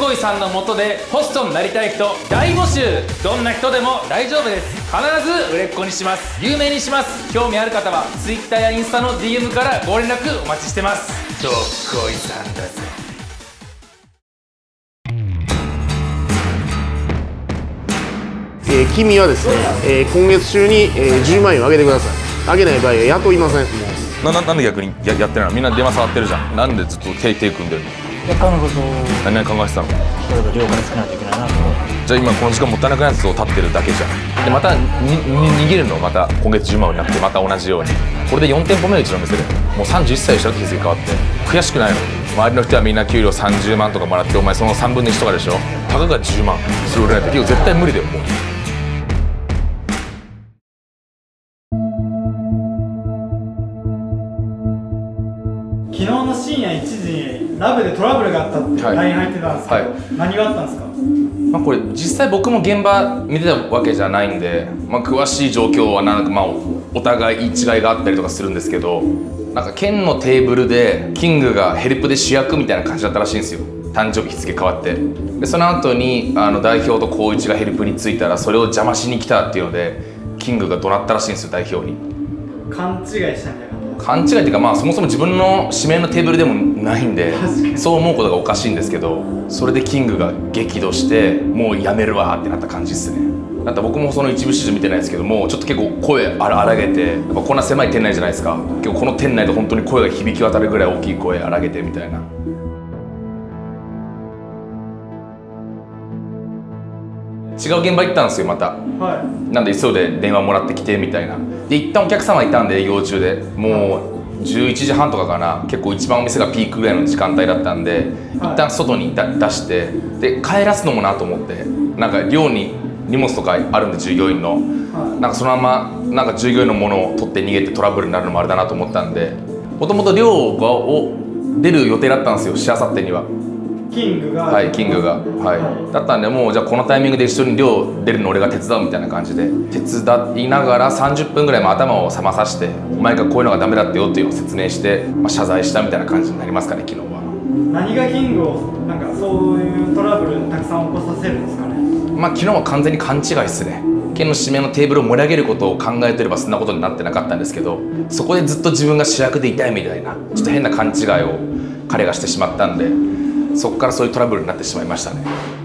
こいさんの下でホストになりたい人大募集。どんな人でも大丈夫です。必ず売れっ子にします。有名にします。興味ある方は Twitter やインスタの DM からご連絡お待ちしてます。どっこいさんだぜ。 君はですね、今月中に、10万円を上げてください。上げない場合は雇いません。 なんで逆にやってないの？みんな電話触ってるじゃん。なんでずっと手組んでるの？ いや、彼女と何考えてたの？ 例えば量から少ないといけないなと。 じゃあ今この時間もったいなくないやつを立ってるだけじゃん。でまた逃げるの？また今月10万になってまた同じように。これで4店舗目うちの店でもう31歳でしょ、日付変わって。悔しくないの？周りの人はみんな給料30万とかもらって、お前その3分の1とかでしょ。たかが10万それ売れないと絶対無理だよ。もう昨日の深夜1時にラブでトラブルがあったって LINE 入ってたんですけど、何があったんですか？ これ実際僕も現場見てたわけじゃないんで、詳しい状況はなんかお互い言い違いがあったりとかするんですけど、なんか県のテーブルでキングがヘルプで主役みたいな感じだったらしいんですよ。誕生日日付変わって。でその後に代表と光一がヘルプに着いたらそれを邪魔しに来たっていうのでキングが怒鳴ったらしいんですよ、代表に。 勘違いしたみたいな。 勘違いっていうか、そもそも自分の指名のテーブルでもないんでそう思うことがおかしいんですけど、それでキングが激怒してもうやめるわってなった感じですね。だって僕もその一部始終見てないですけども、ちょっと結構声荒げて、やっぱこんな狭い店内じゃないですか。結構この店内で本当に声が響き渡るぐらい大きい声荒げてみたいな。違う現場行ったんですよまた。なんで急いで電話もらってきてみたいな。で一旦お客様いたんで営業中でもう11時半とかかな、結構一番お店がピークぐらいの時間帯だったんで、一旦外に出してで帰らすのもなと思って、なんか寮に荷物とかあるんで従業員の、なんかそのままなんか従業員のものを取って逃げてトラブルになるのもあれだなと思ったんで、もともと寮を出る予定だったんですよ、しあさってには。 キングがだったんで、もうじゃあこのタイミングで一緒に寮出るの俺が手伝うみたいな感じで手伝いながら30分ぐらい頭を冷まさして、お前がこういうのがダメだってよっていうのを説明して、謝罪したみたいな感じになりますかね、昨日は。 何がキングをなんかそういうトラブルたくさん起こさせるんですかね？ 昨日は完全に勘違いっすね。県の指名のテーブルを盛り上げることを考えてればそんなことになってなかったんですけど、そこでずっと自分が主役でいたいみたいなちょっと変な勘違いを彼がしてしまったんで、そこからそういうトラブルになってしまいましたね。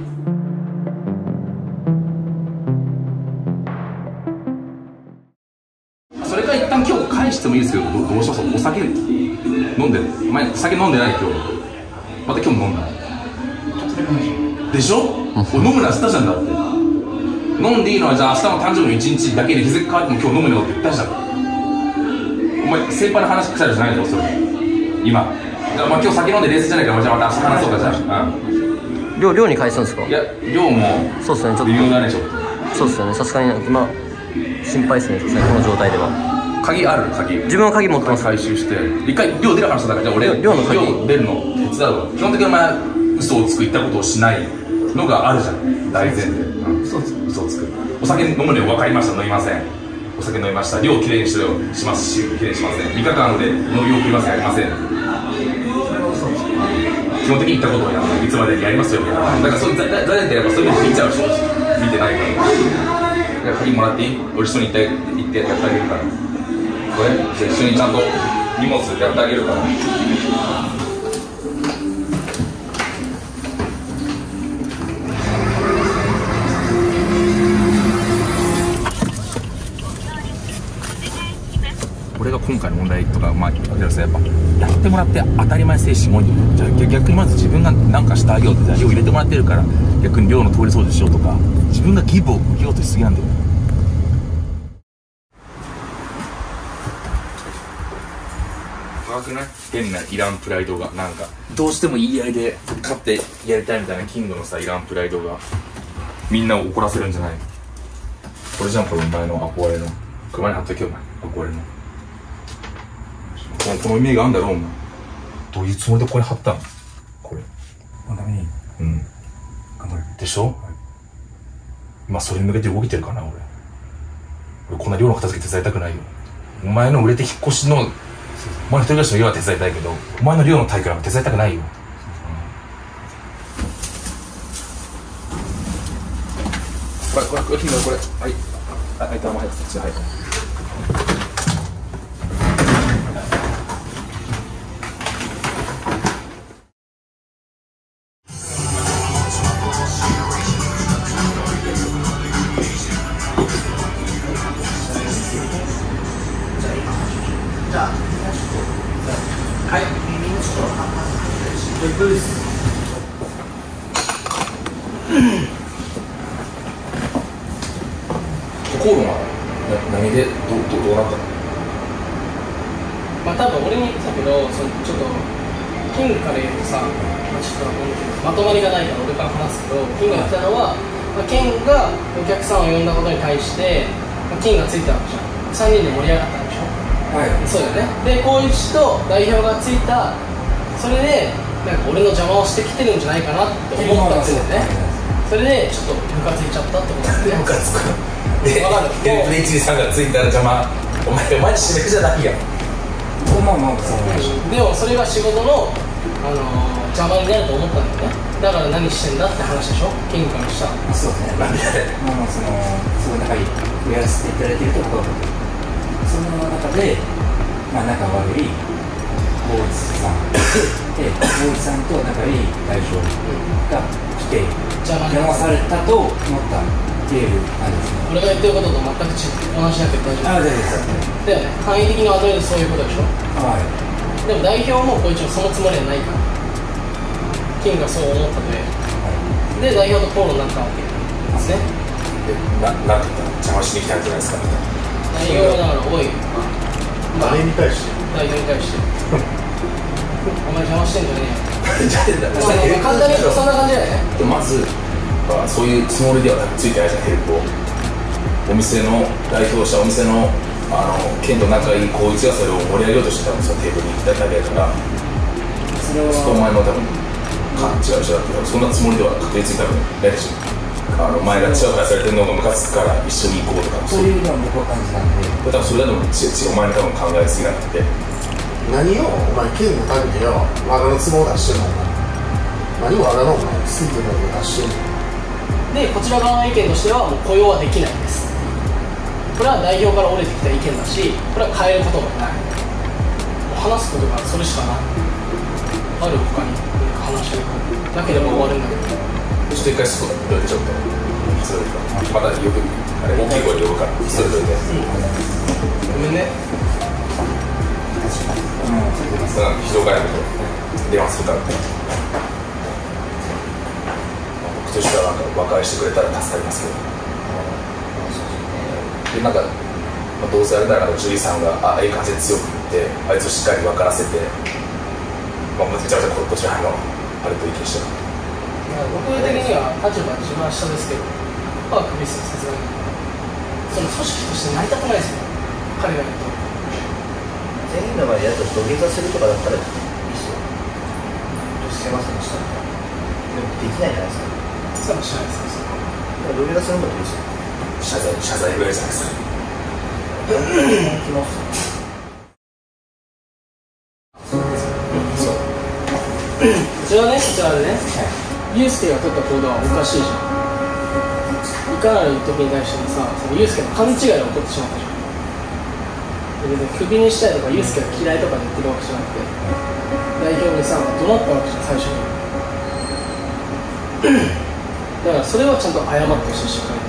それから一旦今日返してもいいですけど、どうします？お酒飲んでる？お前酒飲んでない？今日また今日も飲んだでしょ？俺飲むなっつったじゃん。だって飲んでいいのはじゃあ明日の誕生日の1日だけで、日付変わっても今日飲むよって言ったじゃん。お前先輩の話くさいじゃないのそれ今。今日酒飲んで冷静じゃないから、じゃあまた明日話そうか。じゃあ寮に返すんですか？ いや寮もそうっすね、ちょっと理由がね、ちょっとそうっすよね、さすがに今心配っすね、この状態では。 鍵ある？鍵自分は鍵持ってます。 回収して一回寮出る話だから、じゃあ俺寮の鍵出るの手伝うわ。基本的にお前嘘をつく、言ったことをしないのがあるじゃん、大前提。嘘をつく。お酒飲むのよ、分かりました、飲みません。お酒飲みました。寮きれいにしますし、きれいにしません。3日間で飲み送ります、やりません。基本的に言ったことをやらない。いつまでにやりますよ。だからそういう財前提やっぱそういうの見ちゃうし、見てないから。鍵もらっていい？俺一緒に行ってやってあげるから。これじゃあ一緒にちゃんと荷物やってあげるから。これが今回の問題とか、やっぱやってもらって当たり前精神多いんだよ。じゃあ逆にまず自分が何かしてあげようって、じゃあ寮入れてもらってるから逆に寮の通り掃除しようとか、自分がギブを受けようとしすぎなんだよ。怖くない？変ないらんプライドが、なんかどうしても言い合いで勝ってやりたいみたいなキングのさ、いらんプライドがみんなを怒らせるんじゃない？これじゃん、これお前の憧れの熊に貼っとけよ、お前憧れのこのイメージがあるんだろ、お前。どういうつもりでここに貼ったの？これのために頑張るでしょ？今それに向けて動いてるかな。俺こんな寮の片付け手伝いたくないよ。お前の売れて引っ越しの、お前の一人暮らしの家は手伝いたいけど、お前の寮の大会は手伝いたくないよ。 これ金額これはいはい玉入ってそっち入って口論は何でどうなったの？ まあ多分俺に言ってたけど、ちょっとキングから言うとさ、ちょっとまとまりがないから俺から話すけど、キングが言ってたのは、ケンがお客さんを呼んだことに対して、キングがついたわけじゃん。3人で盛り上がったんでしょ。はい。そうだよね。で、光一と代表がついた、それでなんか俺の邪魔をしてきてるんじゃないかなって思ったって言うんだよね。それでちょっとムカついちゃったってことだよね。ムカつく。で、プレイチーさんがついたら邪魔、お前締めじゃないやん。まあまあそう、でもそれが仕事の、邪魔になると思ったんだよね。だから何してんだって話でしょ、キングからしたら。そうね。なんでまあすごい仲いいやらせていただいているところ、その中で、まあ仲悪い大内さんで、大内さんと仲いい代表が来て邪魔されたと思ったっていう感じですね。俺が言ってることと全く同じだけど大丈夫？だよね。範囲的にまとめるとそういうことでしょ。はい。でも代表もこいつもそのつもりはないから、キングがそう思ったで、で代表と口論になったわけですね。なんて言ったの？邪魔しに来たんじゃないですかみたいな。代表はだからおい、誰に対して？代表に対してお前邪魔してんじゃねえよ。簡単に言うとそんな感じだよね。まずそういうつもりではついてないじゃん。ヘルプをお店の代表したお店のケンと仲いい光一がそれを盛り上げようとしてたんですよ。テーブルに行っただけだから、そこお前の多分勘違いをしたっていうか、そんなつもりでは確実に多分ないでしょ。お前がチヤホヤされてるのがムカつくから一緒に行こうとか、そういうのは僕は感じなんで、多分それだとお前に多分考えすぎなくて、何をお前ケンのためによ我がの都合を出してるの？何を我がのお前すぐの出してるの？で、こちら側の意見としてはもう雇用はできないです。これは代表から折れてきた意見だし、これは変えることがない。話すことがそれしかない。ある他に話しなければ終わるんだけど、ちょっと一回外にどいてちょっとそれまたよくあれ大きい声で呼ぶからそれどいて、ごめんね。人がやると電話するからって僕としてはなんか和解してくれたら助かりますけど、でなんか、どうせあれだからジュリーさんがああいう感じで強く言ってあいつをしっかり分からせて、めちゃめちゃこちらのあれと意見してる。僕的には立場自分は下ですけど、クビですよ、さすがに。その組織として成り立たないですよ、彼が言うと。全員の前でやつを土下座するとかだったらいいですよ。すいませんでした。でもできないじゃないですか。そうしないですか。土下座するのもいいですよ。謝罪ぐらいじゃないですか。来ます。こちらね、こちらでね、ユースケが取った行動はおかしいじゃん。いかなる時に対してもさ、そのユースケの勘違いが起こってしまったじゃん。クビにしたいとかユースケが嫌いとかで言ってるわけじゃなくて、代表にさ、怒鳴ったわけじゃん、最初に。だからそれはちゃんと謝ってほしいしっかり。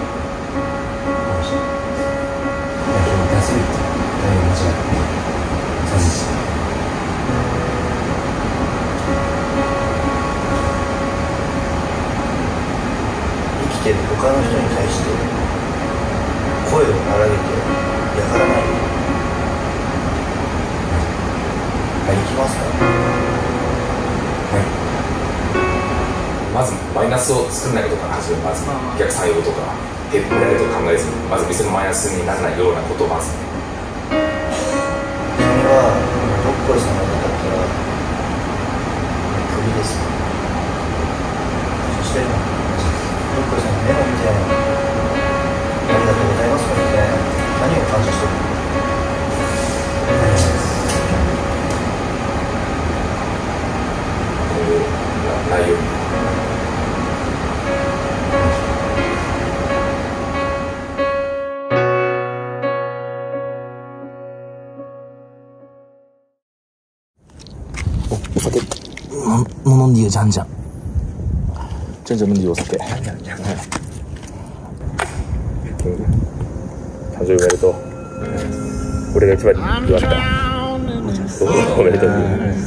生きてる他の人に対して声を荒げてやからない。はい、行きますか。はい。まずマイナスを作らないことから始める。まずお客さん用とかヘップやると考えずに、まず店のマイナスにならないようなことをまず。それはどっこいさんがなかったらクビです。そしてどっこいさんのメモみたいな、ありがとうございますみたいな、何を感謝してるの？内容飲んでいいよ、じゃんじゃん。 じゃんじゃん飲んでいいよ、お酒。誕生日おめでとう。俺が一番に祝った。おめでとう。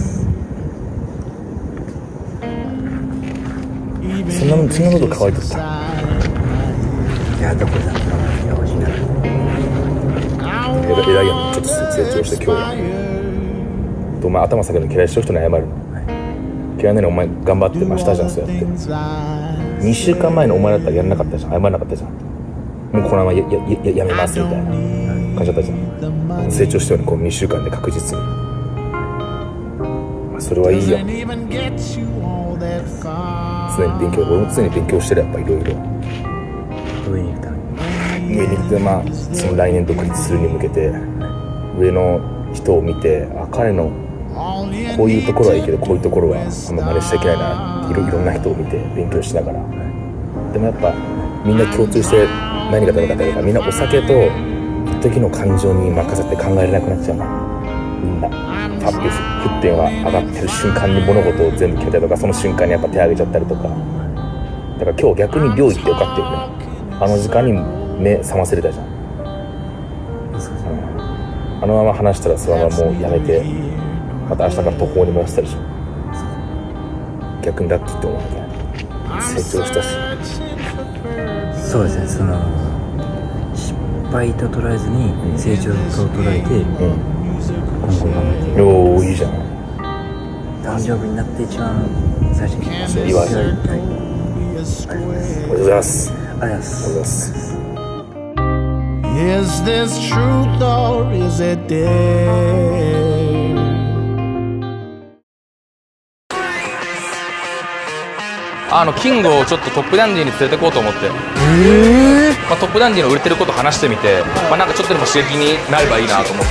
そんなこと可愛かった。 いや、どこだったら欲しいな。 枝毛もちょっと成長して今日お前頭下げるの嫌いしてる人に謝るの。嫌いなのにお前頑張ってましたじゃん。そうやって2週間前のお前だったらやらなかったじゃん。謝らなかったじゃん。もうこのまま やめますみたいな感じだったじゃん。成長したようにこう2週間で確実に、まあ、それはいいよ。常に勉強、俺も常に勉強してる。やっぱいろいろ上に行くために、上に行って、まあその来年独立するに向けて上の人を見て、あ、彼のこういうところはいいけどこういうところはあんま真似しちゃいけないなっていろんな人を見て勉強しながら、でもやっぱみんな共通して何がダメかってみんなお酒と一時の感情に任せて考えれなくなっちゃうな。みんなパッて沸点が上がってる瞬間に物事を全部決めたりとか、その瞬間にやっぱ手挙げちゃったりとか。だから今日逆に寮行ってよかったよね。あの時間に目覚ませれたじゃん。あのまま話したらそのままもうやめてまた明日から途方に回したでしょ。逆にラッキーって思うね。成長したし。 そうですね、その失敗と捉えずに成長と捉えて、今後頑張って。 おお、いいじゃん。 誕生日になって一番最初に祝い。ありがとうございます。 ありがとうございます。 Is this truth or is it dead? キングをちょっとトップダンディに連れてこうと思って、まあ、トップダンディの売れてること話してみて、まあ、なんかちょっとでも刺激になればいいなと思って。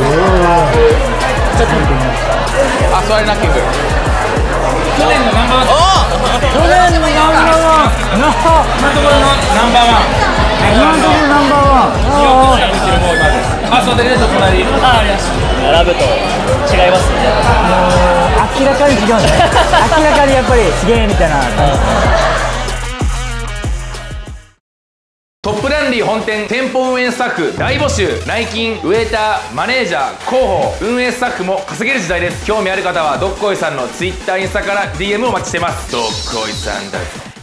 あ、座りな、キング。 去年のナンバーワン。去年のナンバーワン。今のところのナンバーワン。今のところナンバーワン。あ、そうだね、隣。あります。 ラブと違いますね。 明らかに違うんだね。明らかにやっぱりすげえみたいな。 トップランディ本店店舗運営スタッフ大募集。内勤、ウェイター、マネージャー、広報、運営スタッフも稼げる時代です。興味ある方はどっこいさんの Twitter、インスタから DM お待ちしてます。どっこいさんだぞ。